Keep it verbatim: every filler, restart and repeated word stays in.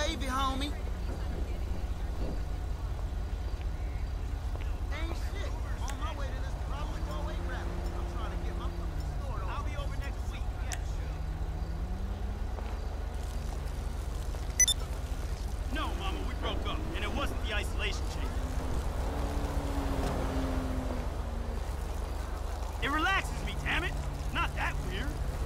gravy, homie. Ain't shit. On my way to this probably four-way rally. I'm trying to get my fucking store on. I'll be over next week, yes. No, Mama, we broke up, and it wasn't the isolation chamber. It relaxes me, damn it! Not that weird.